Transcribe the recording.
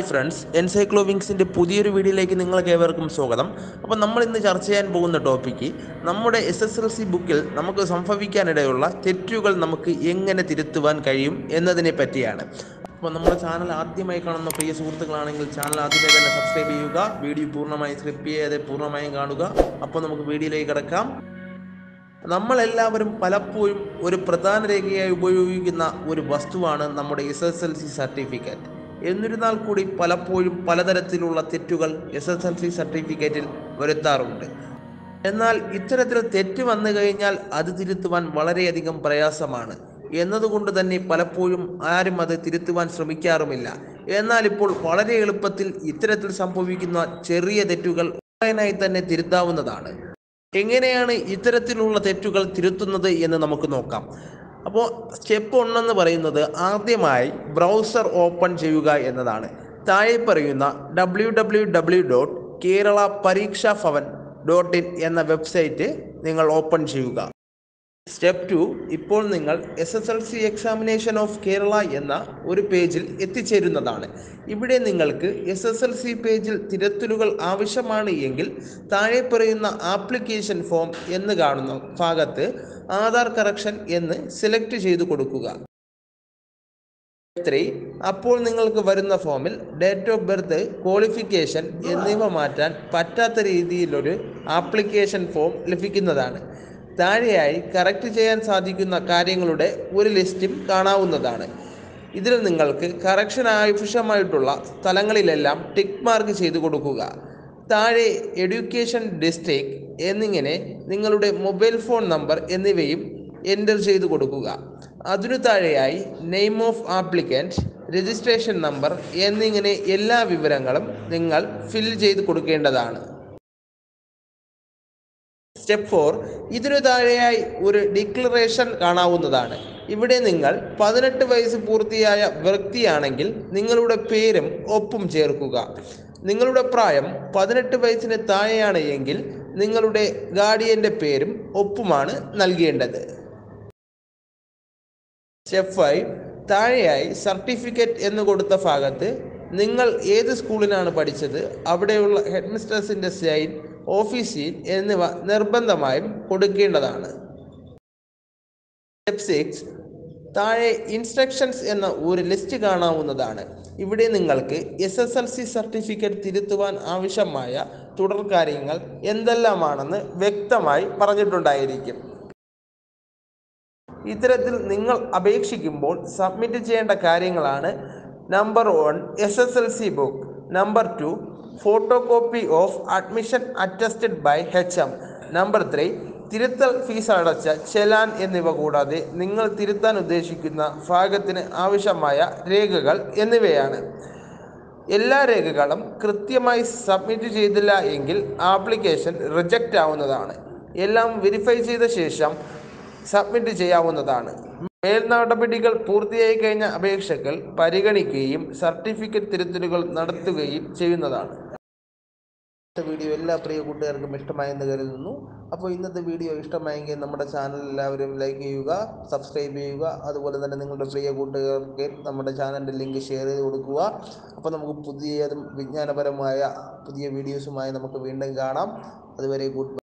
Friends, എൻസൈക്ലോവിങ്സിൻ്റെ പുതിയൊരു വീഡിയോയിലേക്ക് നിങ്ങൾക്ക് ഏവർക്കും സ്വാഗതം. അപ്പോൾ നമ്മൾ ഇന്ന് ചർച്ച ചെയ്യാൻ പോകുന്ന ടോപ്പിക്ക് നമ്മുടെ SSLC ബുക്കിൽ നമുക്ക് സംഭവിക്കാനിടയുള്ള തെറ്റുകൾ നമുക്ക് എങ്ങനെ തിരുത്തുവാൻ കഴിയും എന്നതിനെ പറ്റിയാണ്. അപ്പോൾ നമ്മുടെ ചാനൽ ആദ്യമായി കാണുന്ന പ്രിയ സുഹൃത്തുക്കളാണെങ്കിൽ ചാനൽ ആദ്യമേ തന്നെ സബ്സ്ക്രൈബ് ചെയ്യുക, വീഡിയോ പൂർണ്ണമായും സ്കിപ്പ് ചെയ്യാതെ പൂർണ്ണമായും കാണുക. അപ്പോൾ നമുക്ക് വീഡിയോയിലേക്ക് കിടക്കാം. നമ്മളെല്ലാവരും പലപ്പോഴും ഒരു പ്രധാന രേഖയായി ഉപയോഗിക്കുന്ന ഒരു വസ്തുവാണ് നമ്മുടെ SSLC സർട്ടിഫിക്കറ്റ്. എന്നിരുന്നാൽ കൂടി പലപ്പോഴും പലതരത്തിലുള്ള തെറ്റുകൾ SSLC സർട്ടിഫിക്കറ്റിൽ വരുത്താറുണ്ട്. എന്നാൽ ഇത്തരത്തിൽ തെറ്റ് വന്നു കഴിഞ്ഞാൽ അത് തിരുത്തുവാൻ വളരെയധികം പ്രയാസമാണ്. എന്നതുകൊണ്ട് തന്നെ പലപ്പോഴും ആരും അത് തിരുത്തുവാൻ ശ്രമിക്കാറുമില്ല. എന്നാൽ ഇപ്പോൾ വളരെ എളുപ്പത്തിൽ ഇത്തരത്തിൽ സംഭവിക്കുന്ന ചെറിയ തെറ്റുകൾ ഓൺലൈനായി തന്നെ തിരുത്താവുന്നതാണ്. എങ്ങനെയാണ് ഇത്തരത്തിലുള്ള തെറ്റുകൾ തിരുത്തുന്നത് എന്ന് നമുക്ക് നോക്കാം. അപ്പോൾ സ്റ്റെപ്പ് 1 എന്ന് പറയുന്നത് ആദ്യമായി ബ്രൗസർ ഓപ്പൺ ചെയ്യുക എന്നതാണ്. താഴെ പറയുന്ന www.keralaparikshavavan.in എന്ന വെബ്സൈറ്റ് നിങ്ങൾ ഓപ്പൺ ചെയ്യുക. സ്റ്റെപ്പ് 2, ഇപ്പോൾ നിങ്ങൾ SSLC എക്സാമിനേഷൻ ഓഫ് കേരള എന്ന ഒരു പേജിൽ എത്തിച്ചേരുന്നതാണ്. ഇവിടെ നിങ്ങൾക്ക് SSLC പേജിൽ തിരുത്തലുകൾ ആവശ്യമാണ് എങ്കിൽ താഴെ പറയുന്ന ആപ്ലിക്കേഷൻ ഫോം എന്ന് കാണുന്ന ഭാഗത്ത് ആധാർ കറക്ഷൻ എന്ന് സെലക്ട് ചെയ്തു കൊടുക്കുക. 3, അപ്പോൾ നിങ്ങൾക്ക് വരുന്ന ഫോമിൽ ഡേറ്റ് ഓഫ് ബർത്ത്, ക്വാളിഫിക്കേഷൻ എന്നിവ മാറ്റാൻ പറ്റാത്ത രീതിയിലൊരു ആപ്ലിക്കേഷൻ ഫോം ലഭിക്കുന്നതാണ്. താഴെയായി കറക്റ്റ് ചെയ്യാൻ സാധിക്കുന്ന കാര്യങ്ങളുടെ ഒരു ലിസ്റ്റും കാണാവുന്നതാണ്. ഇതിൽ നിങ്ങൾക്ക് കറക്ഷൻ ആവശ്യമായിട്ടുള്ള സ്ഥലങ്ങളിലെല്ലാം ടിക്ക് മാർക്ക് ചെയ്തു കൊടുക്കുക. താഴെ എഡ്യൂക്കേഷൻ ഡിസ്ട്രിക്ട് എന്നിങ്ങനെ നിങ്ങളുടെ മൊബൈൽ ഫോൺ നമ്പർ എന്നിവയും എൻ്റർ ചെയ്തു കൊടുക്കുക. അതിനു താഴെയായി name of applicant, registration number എന്നിങ്ങനെ എല്ലാ വിവരങ്ങളും നിങ്ങൾ ഫിൽ ചെയ്ത് കൊടുക്കേണ്ടതാണ്. സ്റ്റെപ്പ് 4, ഇതിനു താഴെയായി ഒരു ഡിക്ലറേഷൻ കാണാവുന്നതാണ്. ഇവിടെ നിങ്ങൾ 18 വയസ്സ് പൂർത്തിയായ വ്യക്തിയാണെങ്കിൽ നിങ്ങളുടെ പേരും ഒപ്പും ചേർക്കുക. നിങ്ങളുടെ പ്രായം 18 വയസ്സിന് താഴെയാണ് എങ്കിൽ നിങ്ങളുടെ ഗാർഡിയൻ്റെ പേരും ഒപ്പുമാണ് നൽകേണ്ടത്. സ്റ്റെപ്പ് 5, താഴെയായി സർട്ടിഫിക്കറ്റ് എന്ന് കൊടുത്ത ഭാഗത്ത് നിങ്ങൾ ഏത് സ്കൂളിലാണ് പഠിച്ചത്, അവിടെയുള്ള ഹെഡ് മിസ്ട്രസിൻ്റെ സൈൻ, ഓഫീസിൽ എന്നിവ നിർബന്ധമായും കൊടുക്കേണ്ടതാണ്. സ്റ്റെപ്പ് 6, താഴെ ഇൻസ്ട്രക്ഷൻസ് എന്ന ഒരു ലിസ്റ്റ് കാണാവുന്നതാണ്. ഇവിടെ നിങ്ങൾക്ക് SSLC സർട്ടിഫിക്കറ്റ് തിരുത്തുവാൻ ആവശ്യമായ തുടർ കാര്യങ്ങൾ എന്തെല്ലാമാണെന്ന് വ്യക്തമായി പറഞ്ഞിട്ടുണ്ടായിരിക്കും. ഇത്തരത്തിൽ നിങ്ങൾ അപേക്ഷിക്കുമ്പോൾ സബ്മിറ്റ് ചെയ്യേണ്ട കാര്യങ്ങളാണ്: number 1 SSLC book, number 2 photocopy of admission attested by HM, number 3 തിരുത്തൽ ഫീസ് അടച്ച ചെലാൻ എന്നിവ കൂടാതെ നിങ്ങൾ തിരുത്താൻ ഉദ്ദേശിക്കുന്ന ഭാഗത്തിന് ആവശ്യമായ രേഖകൾ എന്നിവയാണ്. എല്ലാ രേഖകളും കൃത്യമായി സബ്മിറ്റ് ചെയ്തില്ല എങ്കിൽ ആപ്ലിക്കേഷൻ റിജക്റ്റ് ആവുന്നതാണ്. എല്ലാം വെരിഫൈ ചെയ്ത ശേഷം സബ്മിറ്റ് ചെയ്യാവുന്നതാണ്. മേൽ നടപടികൾ പൂർത്തിയായി കഴിഞ്ഞ അപേക്ഷകൾ പരിഗണിക്കുകയും സർട്ടിഫിക്കറ്റ് തിരുത്തലുകൾ നടത്തുകയും ചെയ്യുന്നതാണ്. വീഡിയോ എല്ലാ പ്രിയ കൂട്ടുകാർക്കും ഇഷ്ടമായെന്ന് കരുതുന്നു. അപ്പോൾ ഇന്നത്തെ വീഡിയോ ഇഷ്ടമായെങ്കിൽ നമ്മുടെ ചാനൽ എല്ലാവരും ലൈക്ക് ചെയ്യുക, സബ്സ്ക്രൈബ് ചെയ്യുക. അതുപോലെ തന്നെ നിങ്ങളുടെ പ്രിയ കൂട്ടുകാർക്ക് നമ്മുടെ ചാനലിൻ്റെ ലിങ്ക് ഷെയർ ചെയ്ത് കൊടുക്കുക. അപ്പോൾ നമുക്ക് പുതിയതും വിജ്ഞാനപരമായ പുതിയ വീഡിയോസുമായി നമുക്ക് വീണ്ടും കാണാം. അതുവരെ ഗുഡ്.